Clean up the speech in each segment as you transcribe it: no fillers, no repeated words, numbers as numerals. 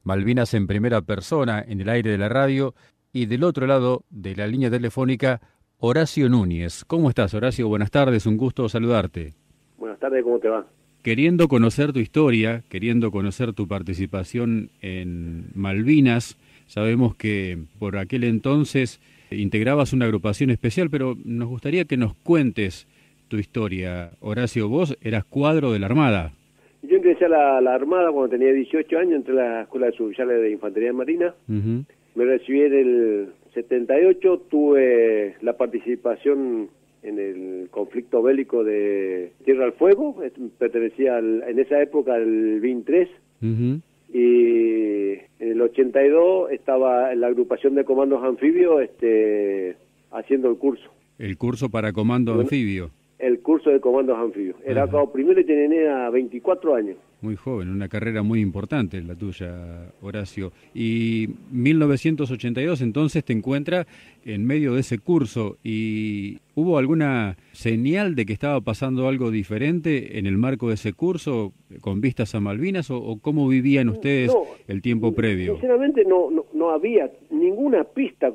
Malvinas en primera persona en el aire de la radio, y del otro lado de la línea telefónica, Horacio Núñez. ¿Cómo estás, Horacio? Buenas tardes, un gusto saludarte. Buenas tardes, ¿cómo te va? Queriendo conocer tu historia, queriendo conocer tu participación en Malvinas, sabemos que por aquel entonces integrabas una agrupación especial, pero nos gustaría que nos cuentes tu historia. Horacio, vos eras cuadro de la Armada. Yo ingresé a la Armada cuando tenía 18 años, entré a la Escuela de Suboficiales de Infantería Marina. Me recibí en el 78, tuve la participación en el conflicto bélico de Tierra del Fuego, pertenecía en esa época al BIN 3, y en el 82 estaba en la agrupación de comandos anfibios haciendo el curso. ¿El curso para comando anfibio? El curso de comandos anfibios. Era como primero y tenía 24 años. Muy joven, una carrera muy importante la tuya, Horacio. Y 1982 entonces te encuentras en medio de ese curso, y ¿hubo alguna señal de que estaba pasando algo diferente en el marco de ese curso con vistas a Malvinas, o cómo vivían ustedes el tiempo previo? Sinceramente no había ninguna pista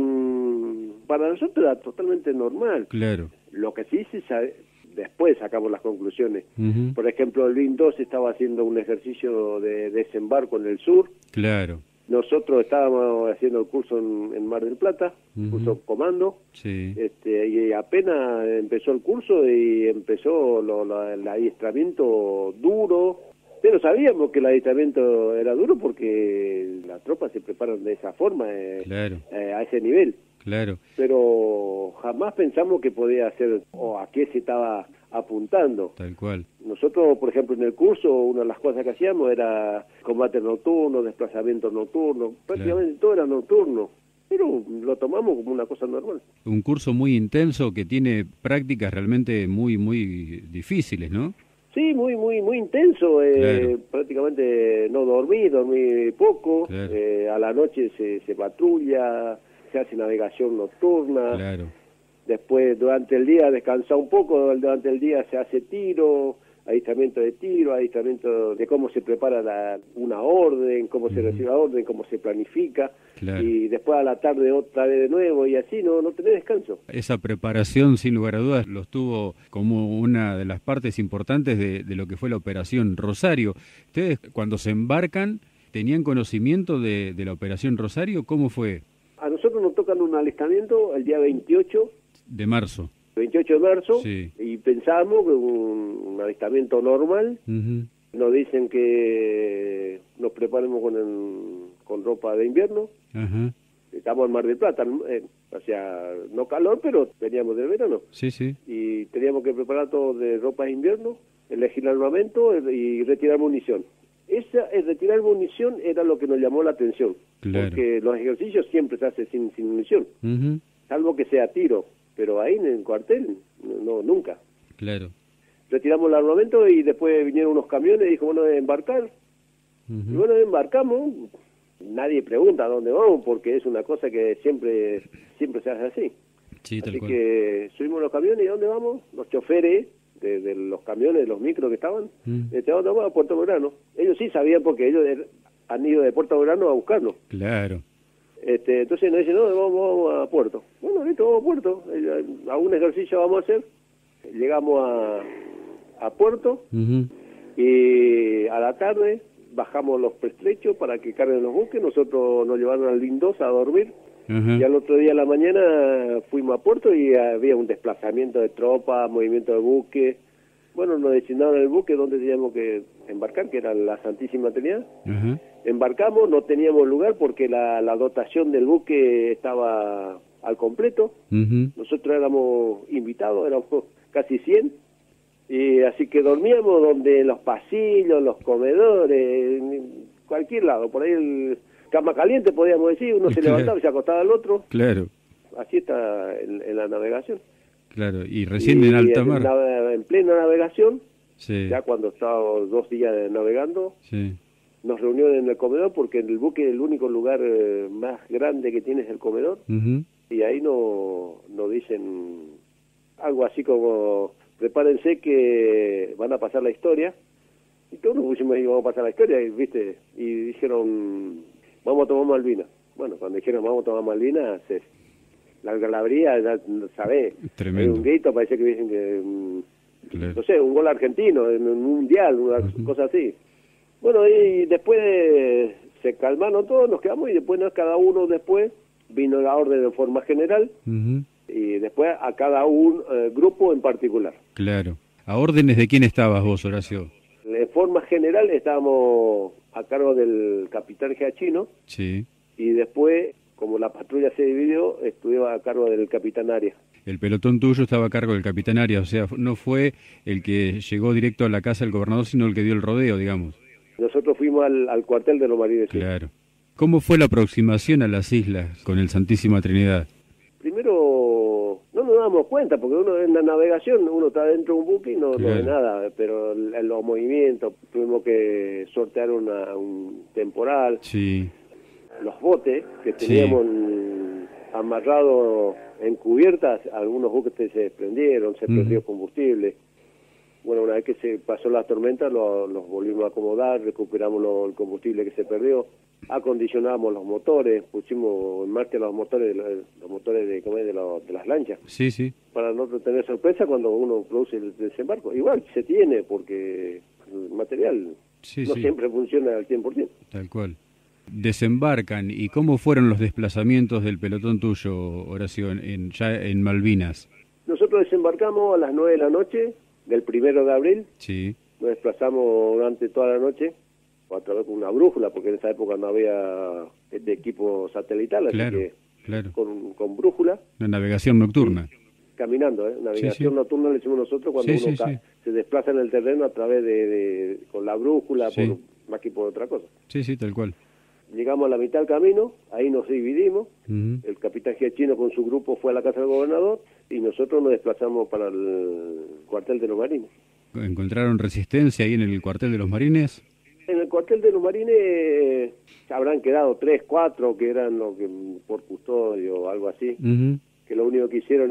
para nosotros era totalmente normal. Claro. Lo que sí se sabe, después sacamos las conclusiones. Por ejemplo, el BIN 2 estaba haciendo un ejercicio de desembarco en el sur. Claro. Nosotros estábamos haciendo el curso en Mar del Plata, curso comando. Sí. Y apenas empezó el curso y empezó el adiestramiento duro. Pero sabíamos que el adiestramiento era duro porque las tropas se preparan de esa forma, claro. A ese nivel. Claro. Pero jamás pensamos que podía ser o a qué se estaba apuntando. Tal cual. Nosotros, por ejemplo, en el curso, una de las cosas que hacíamos era combate nocturno, desplazamiento nocturno, prácticamente todo era nocturno, pero lo tomamos como una cosa normal. Un curso muy intenso que tiene prácticas realmente muy, muy difíciles, ¿no? Sí, muy intenso, claro. Prácticamente no dormí poco, claro. A la noche se patrulla, se hace navegación nocturna, claro. Después durante el día descansa un poco, durante el día se hace tiro, adiestramiento de tiro, adiestramiento de cómo se prepara una orden, cómo se recibe la orden, cómo se planifica, claro. Y después a la tarde otra vez de nuevo, y así no tenés descanso. Esa preparación, sin lugar a dudas, los tuvo como una de las partes importantes de lo que fue la Operación Rosario. ¿Ustedes, cuando se embarcan, tenían conocimiento de la Operación Rosario? ¿Cómo fue? A nosotros nos tocan un alistamiento el día 28 de marzo. 28 de marzo, sí. Y pensamos que un alistamiento normal. Nos dicen que nos preparemos con ropa de invierno. Estamos en Mar del Plata, o sea, no calor, pero veníamos del verano. Sí, sí. Y teníamos que preparar todo de ropa de invierno, elegir armamento y retirar munición. El retirar munición era lo que nos llamó la atención, claro. Porque los ejercicios siempre se hacen sin munición, salvo que sea tiro, pero ahí en el cuartel, no nunca. Claro. Retiramos el armamento y después vinieron unos camiones y dijo, bueno, embarcar. Y bueno, embarcamos. Nadie pregunta a dónde vamos porque es una cosa que siempre se hace así. Sí, así que subimos los camiones y ¿a dónde vamos? Los choferes de los camiones, de los micros que estaban, ¿dónde vamos? A Puerto Belgrano. Ellos sí sabían porque ellos han ido de Puerto Belgrano a buscarlo. Claro. Entonces nos dicen, no, vamos a Puerto. Bueno, listo, vamos a Puerto. Algún ejercicio vamos a hacer. Llegamos a Puerto y a la tarde bajamos los pertrechos para que carguen los buques. Nosotros nos llevaron al BIN 2 a dormir. Y al otro día a la mañana fuimos a Puerto y había un desplazamiento de tropas, movimiento de buque. Bueno, nos designaron el buque donde teníamos que embarcar, que era la Santísima Trinidad. Embarcamos, no teníamos lugar porque la dotación del buque estaba al completo. Nosotros éramos invitados, éramos casi 100. Y así que dormíamos donde los pasillos, los comedores, en cualquier lado. Por ahí cama caliente, podríamos decir, uno se levantaba y se acostaba al otro. Claro. Así está en la navegación. Claro, y recién en alta mar. En plena navegación, sí. Ya cuando estábamos 2 días navegando, sí. Nos reunimos en el comedor porque en el buque el único lugar más grande que tiene es el comedor. Y ahí nos dicen algo así como, prepárense que van a pasar la historia. Y todos nos pusimos y vamos a pasar la historia, ¿viste? Y dijeron, vamos a tomar Malvinas. Bueno, cuando dijeron vamos a tomar Malvinas, la galabría, ya sabés, Tremendo. un grito, parece que dicen que, Claro. no sé, un gol argentino, en un mundial, una cosa así. Bueno, y después se calmaron todos, nos quedamos y después cada uno después vino la orden de forma general y después a cada un grupo en particular. Claro. ¿A órdenes de quién estabas vos, Horacio? De forma general estábamos a cargo del capitán Giachino. Sí. Y después, como la patrulla se dividió, estuve a cargo del capitán Arias. El pelotón tuyo estaba a cargo del capitán Arias, o sea, no fue el que llegó directo a la casa del gobernador, sino el que dio el rodeo, digamos. Nosotros fuimos al cuartel de los marines. Claro. ¿Cómo fue la aproximación a las islas con el Santísima Trinidad? Primero, no nos damos cuenta, porque uno en la navegación, uno está dentro de un buque y no Claro. ve nada, pero en los movimientos, tuvimos que sortear un temporal. Sí. Los botes que teníamos amarrados en cubiertas, algunos buques se desprendieron, se perdió combustible. Bueno, una vez que se pasó la tormenta, los volvimos a acomodar, recuperamos el combustible que se perdió, acondicionamos los motores, pusimos en marcha los motores de las lanchas, Sí, sí. para no tener sorpresa cuando uno produce el desembarco. Igual se tiene, porque el material Sí, no sí. siempre funciona al 100%. Tal cual. Desembarcan, ¿y cómo fueron los desplazamientos del pelotón tuyo, Horacio, ya en Malvinas? Nosotros desembarcamos a las 9 de la noche del 1 de abril, Sí. nos desplazamos durante toda la noche, a través con una brújula, porque en esa época no había este equipo satelital, Claro, así que claro. con brújula, Una navegación nocturna. caminando, navegación Sí. nocturna le decimos nosotros cuando Sí, uno sí. se desplaza en el terreno a través con la brújula, Sí. más que por otra cosa. Sí, sí, tal cual. Llegamos a la mitad del camino, ahí nos dividimos, Ujú. el capitán Giachino con su grupo fue a la casa del gobernador y nosotros nos desplazamos para el cuartel de los marines. ¿Encontraron resistencia ahí en el cuartel de los marines? En el cuartel de los marines habrán quedado 3, 4 que eran lo que por custodio o algo así, Ujú. que lo único que hicieron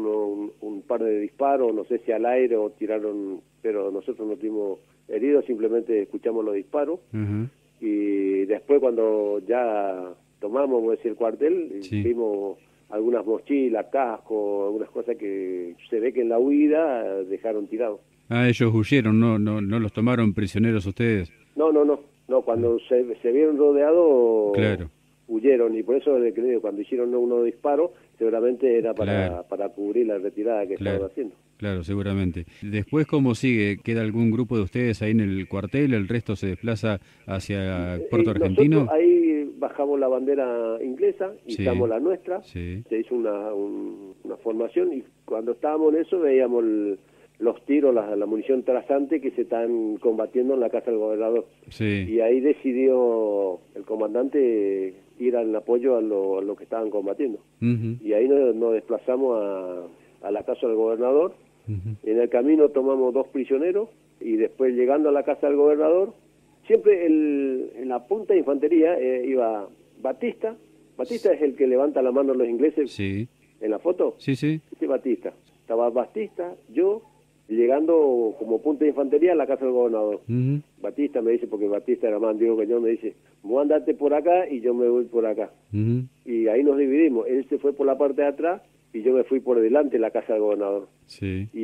un par de disparos, no sé si al aire o tiraron, pero nosotros no tuvimos heridos, simplemente escuchamos los disparos. Ajá. Y después cuando ya tomamos, vamos a decir, el cuartel, Sí. vimos algunas mochilas, cascos, algunas cosas que se ve que en la huida dejaron tirados. Ah, ellos huyeron, no los tomaron prisioneros ustedes. No, cuando se vieron rodeados, Claro. huyeron, y por eso cuando hicieron unos disparos, seguramente era Claro. para cubrir la retirada que Claro. estaban haciendo. Claro, seguramente. Después, ¿cómo sigue? ¿Queda algún grupo de ustedes ahí en el cuartel? ¿El resto se desplaza hacia Puerto Argentino? Nosotros ahí bajamos la bandera inglesa, Sí. izamos la nuestra, Sí. se hizo una formación y cuando estábamos en eso veíamos los tiros, la munición trazante que se están combatiendo en la casa del gobernador. Sí. Y ahí decidió el comandante ir al apoyo a lo que estaban combatiendo. Ujú. Y ahí nos desplazamos a la casa del gobernador. Ujú. En el camino tomamos 2 prisioneros y después llegando a la casa del gobernador, siempre en la punta de infantería iba Batista. Batista es el que levanta la mano a los ingleses Sí. en la foto. Sí, sí. Este Batista. Estaba Batista, yo, llegando como punta de infantería a la casa del gobernador. Ujú. Batista me dice, porque Batista era más antiguo que yo, me dice, vos andate por acá y yo me voy por acá. Ujú. Y ahí nos dividimos. Él se fue por la parte de atrás y yo me fui por delante de la casa del gobernador. Sí. Y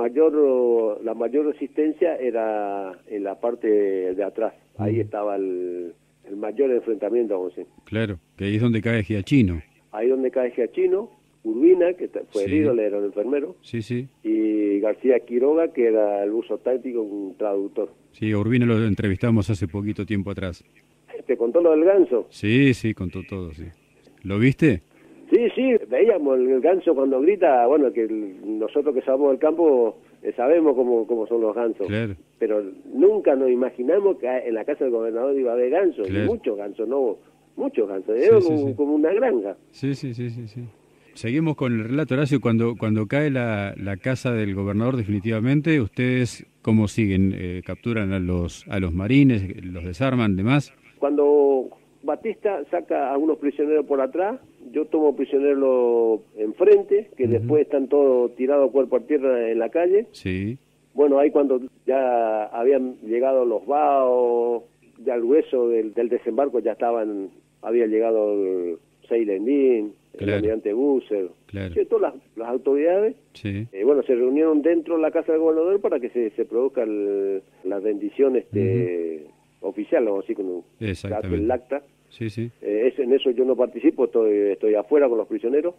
la mayor resistencia era en la parte de atrás. Ahí estaba el mayor enfrentamiento, vamos a decir. Claro, que ahí es donde cae Giachino. Ahí donde cae Giachino, Urbina, que fue Sí. herido, le era un enfermero, Sí, sí. y García Quiroga, que era el uso táctico, un traductor. Sí, a Urbina lo entrevistamos hace poquito tiempo atrás. ¿Te contó lo del ganso? Sí, sí, contó todo, sí. ¿Lo viste? Sí, veíamos el ganso cuando grita, bueno, que nosotros que sabemos del campo sabemos cómo son los gansos, Claro. pero nunca nos imaginamos que en la casa del gobernador iba a haber gansos, Claro. y muchos gansos, muchos gansos, Sí, era sí, como, sí. como una granja. Sí. Seguimos con el relato, Horacio. Cuando cae la casa del gobernador definitivamente, ¿ustedes cómo siguen? ¿Capturan a los marines, los desarman, demás? Cuando Batista saca a unos prisioneros por atrás, yo tomo prisioneros enfrente, que después están todos tirados cuerpo a tierra en la calle, Sí. Bueno, ahí cuando ya habían llegado los vaos, ya el grueso del desembarco ya había llegado el Seilendín, el almirante Busser, ¿sí? Todas las autoridades, sí. Bueno, se reunieron dentro de la casa del gobernador para que se produzca la rendición oficial, vamos a decir, con el acta. Sí, sí. En eso yo no participo, estoy afuera con los prisioneros.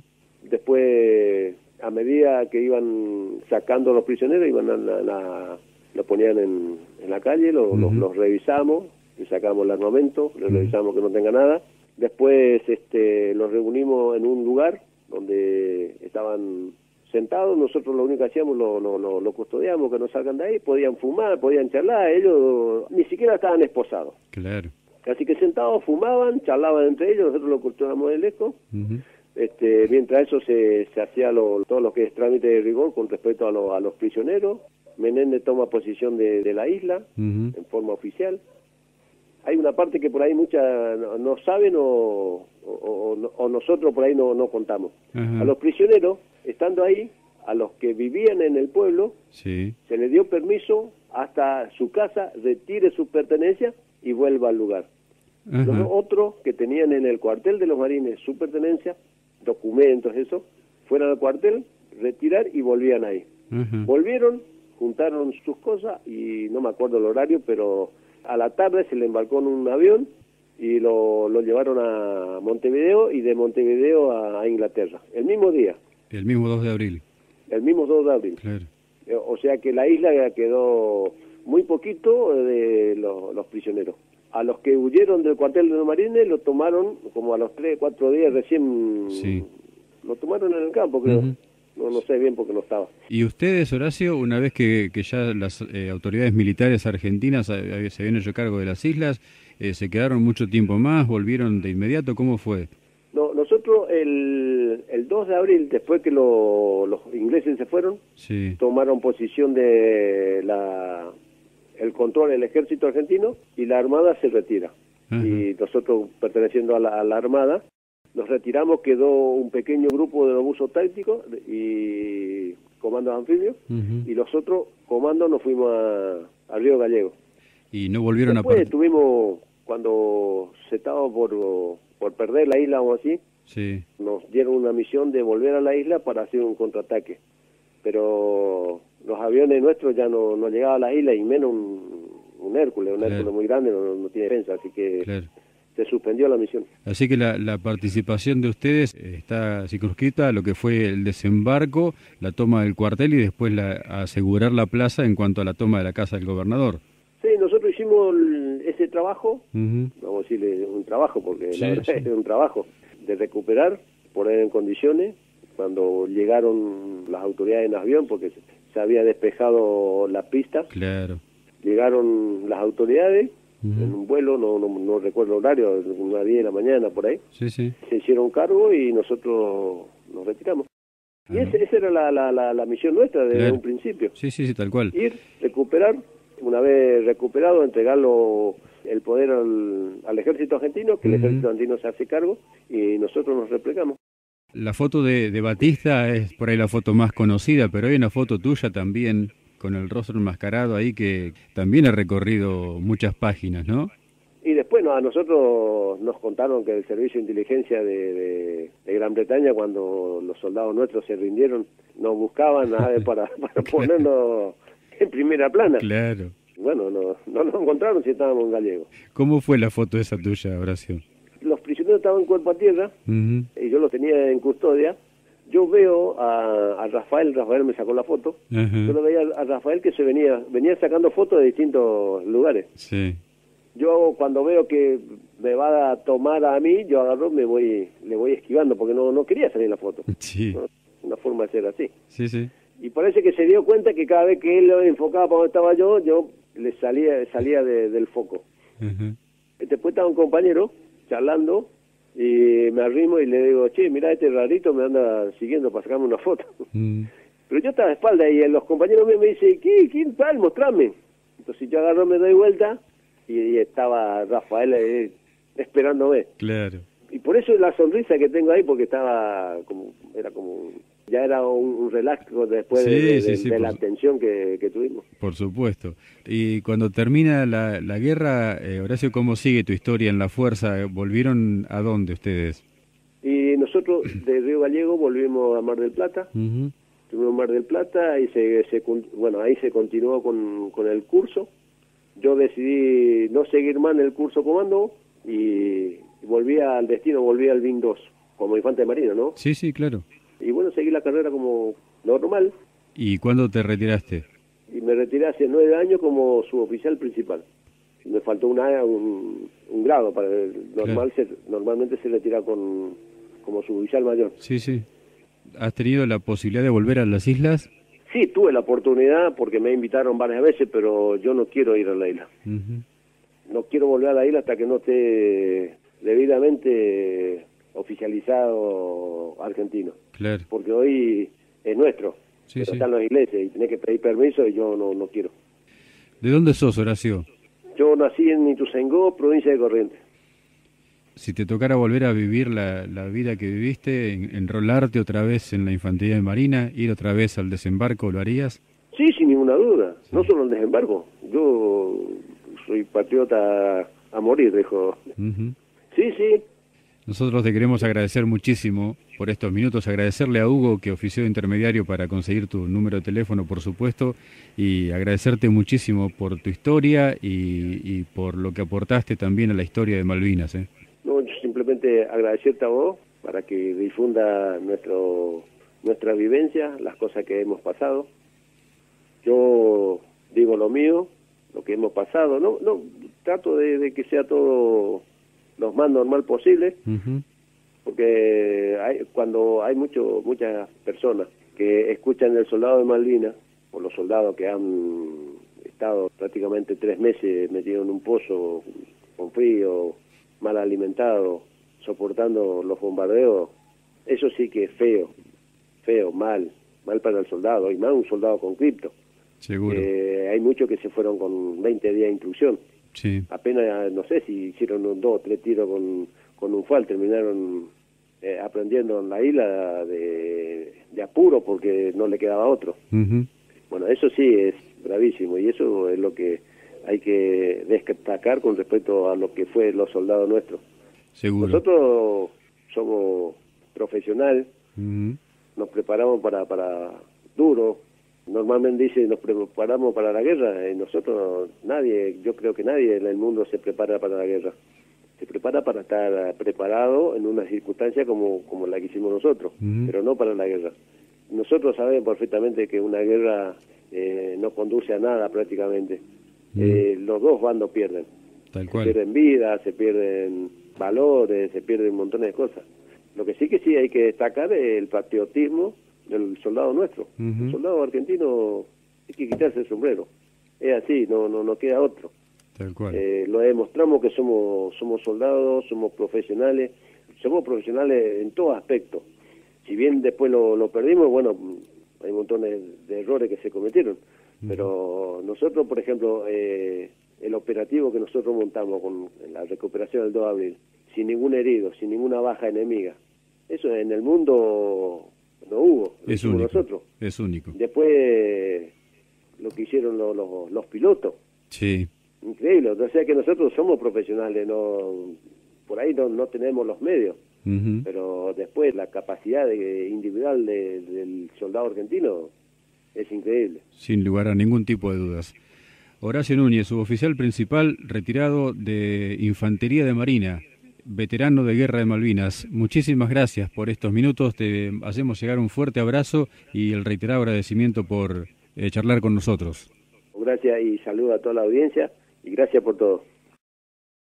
Después, a medida que iban sacando los prisioneros, los ponían en la calle, los revisamos, le sacamos el armamento, le revisamos que no tenga nada. Después los reunimos en un lugar donde estaban sentados, nosotros lo único que hacíamos lo custodiamos, que no salgan de ahí, podían fumar, podían charlar, ellos ni siquiera estaban esposados. Claro. Así que sentados fumaban, charlaban entre ellos, nosotros lo custodiamos de lejos. Mientras eso se hacía todo lo que es trámite de rigor con respecto a los prisioneros. Menéndez toma posesión de la isla en forma oficial. Hay una parte que por ahí muchas no saben o nosotros por ahí no contamos. A los prisioneros, estando ahí, a los que vivían en el pueblo, sí, se les dio permiso hasta su casa, retire sus pertenencias y vuelva al lugar. Los otros que tenían en el cuartel de los marines su pertenencia, documentos, eso, fueron al cuartel, retirar y volvían ahí. Volvieron, juntaron sus cosas y no me acuerdo el horario, pero a la tarde se le embarcó en un avión y lo llevaron a Montevideo y de Montevideo a Inglaterra, el mismo día. El mismo 2 de abril. El mismo 2 de abril. Claro. O sea que la isla quedó muy poquito de los prisioneros. A los que huyeron del cuartel de los marines lo tomaron como a los 3, 4 días recién. Sí. Lo tomaron en el campo, creo. No sé bien porque no estaba. ¿Y ustedes, Horacio, una vez que ya las autoridades militares argentinas se habían hecho cargo de las islas, se quedaron mucho tiempo más, volvieron de inmediato? ¿Cómo fue? No, nosotros el 2 de abril, después que los ingleses se fueron, sí, tomaron posición de el control del ejército argentino y la armada se retira. Y nosotros, perteneciendo a la armada, nos retiramos, quedó un pequeño grupo de obusos tácticos y comandos anfibios, y los otros comandos nos fuimos a Río Gallego. ¿Y no volvieron Después tuvimos, cuando se estaba por perder la isla o así, sí, nos dieron una misión de volver a la isla para hacer un contraataque. Pero los aviones nuestros ya no llegaban a la isla, y menos un Hércules, Hércules muy grande, no tiene defensa, así que se suspendió la misión. Así que la participación de ustedes está circunscrita a lo que fue el desembarco, la toma del cuartel y después asegurar la plaza en cuanto a la toma de la casa del gobernador. Sí, nosotros hicimos ese trabajo, vamos a decirle un trabajo, porque la verdad es un trabajo, de recuperar, poner en condiciones. Cuando llegaron las autoridades en avión, porque se había despejado la pista, llegaron las autoridades en un vuelo, no recuerdo el horario, una 10 de la mañana por ahí, se hicieron cargo y nosotros nos retiramos. Y esa era la misión nuestra desde un principio. Sí, tal cual. Ir, recuperar, una vez recuperado, entregarlo el poder al ejército argentino, que el ejército argentino se hace cargo y nosotros nos replegamos. La foto de Batista es por ahí la foto más conocida, pero hay una foto tuya también con el rostro enmascarado ahí que también ha recorrido muchas páginas, ¿no? Y después a nosotros nos contaron que el servicio de inteligencia de Gran Bretaña, cuando los soldados nuestros se rindieron, nos buscaban para ponernos en primera plana. Claro. Bueno, no nos encontraron si estábamos en Gallego. ¿Cómo fue la foto esa tuya, Horacio? Los prisioneros estaban cuerpo a tierra y yo los tenía en custodia. Yo veo a Rafael me sacó la foto. Yo lo veía a Rafael que venía sacando fotos de distintos lugares. Sí. Yo cuando veo que me va a tomar a mí, yo agarro, le voy esquivando porque no quería salir en la foto. Sí. ¿No? Una forma de ser así. Sí. Y parece que se dio cuenta que cada vez que él lo enfocaba para donde estaba yo le salía del foco. Después estaba un compañero charlando y me arrimo y le digo, che, mirá, este rarito me anda siguiendo para sacarme una foto. Pero yo estaba de espalda y los compañeros me dicen, ¿quién tal? Mostrame. Entonces yo agarro, me doy vuelta y estaba Rafael esperándome. Claro. Y por eso la sonrisa que tengo ahí, porque era como ya era un relajo después de la tensión que tuvimos. Por supuesto. Y cuando termina la guerra, Horacio, ¿cómo sigue tu historia en la Fuerza? ¿Volvieron a dónde ustedes? Y nosotros de Río Gallego volvimos a Mar del Plata. Estuvimos en Mar del Plata y ahí se continuó con el curso. Yo decidí no seguir más en el curso comando y volví al destino, volví al BIN 2, como infante de marina, ¿no? Sí, sí, claro. Y bueno, seguí la carrera como normal. ¿Y cuándo te retiraste? Y me retiré hace 9 años como suboficial principal. Y me faltó un grado para normal. Claro. Normalmente se retira como suboficial mayor. Sí, sí. ¿Has tenido la posibilidad de volver a las islas? Sí, tuve la oportunidad porque me invitaron varias veces, pero yo no quiero ir a la isla. No quiero volver a la isla hasta que no esté debidamente oficializado argentino. Claro. Porque hoy es nuestro, Sí, pero sí. están las iglesias y tenés que pedir permiso y yo no quiero. ¿De dónde sos, Horacio? Yo nací en Ituzaingó, provincia de Corrientes. Si te tocara volver a vivir la vida que viviste, enrolarte otra vez en la Infantería de Marina, ir otra vez al desembarco, ¿lo harías? Sí, sin ninguna duda. Sí. No solo el desembarco. Yo soy patriota a morir, dijo. Sí, sí. Nosotros te queremos agradecer muchísimo por estos minutos, agradecerle a Hugo que ofició de intermediario para conseguir tu número de teléfono, por supuesto, y agradecerte muchísimo por tu historia y por lo que aportaste también a la historia de Malvinas. No, yo simplemente agradecerte a vos para que difunda nuestra vivencia, las cosas que hemos pasado. Yo digo lo mío, lo que hemos pasado, no trato de que sea todo lo más normal posible, porque cuando hay muchas personas que escuchan El Soldado de Malvinas, o los soldados que han estado prácticamente 3 meses metidos en un pozo con frío, mal alimentados, soportando los bombardeos, eso sí que es feo, mal para el soldado, y más un soldado con cripto. Seguro. Hay muchos que se fueron con 20 días de instrucción. Sí. Apenas, no sé si hicieron 2 o 3 tiros con un FAL, terminaron aprendiendo en la isla de apuro porque no le quedaba otro. Bueno, eso sí es gravísimo y eso es lo que hay que destacar con respecto a lo que fue los soldados nuestros. Seguro. Nosotros somos profesionales, nos preparamos para duro. Normalmente dice nos preparamos para la guerra, y nosotros yo creo que nadie en el mundo se prepara para la guerra. Se prepara para estar preparado en una circunstancia como la que hicimos nosotros, pero no para la guerra. Nosotros sabemos perfectamente que una guerra no conduce a nada prácticamente. Los dos bandos pierden. Tal cual. Se pierden vidas, se pierden valores, se pierden montones de cosas. Lo que sí hay que destacar es el patriotismo del soldado nuestro. El soldado argentino hay que quitarse el sombrero. Es así, no queda otro. Tal cual. Lo demostramos que somos soldados, somos profesionales en todo aspecto. Si bien después lo perdimos, bueno, hay montones de errores que se cometieron. Pero nosotros, por ejemplo, el operativo que nosotros montamos con la recuperación del 2 de abril, sin ningún herido, sin ninguna baja enemiga, eso en el mundo no hubo. Es único. Nosotros. Es único. Después, lo que hicieron los pilotos. Sí. Increíble. O sea que nosotros somos profesionales, por ahí no tenemos los medios. Pero después la capacidad individual del soldado argentino es increíble. Sin lugar a ningún tipo de dudas. Horacio Núñez, suboficial principal, retirado de Infantería de Marina, veterano de Guerra de Malvinas. Muchísimas gracias por estos minutos. Te hacemos llegar un fuerte abrazo y el reiterado agradecimiento por charlar con nosotros. Gracias y saludo a toda la audiencia y gracias por todo.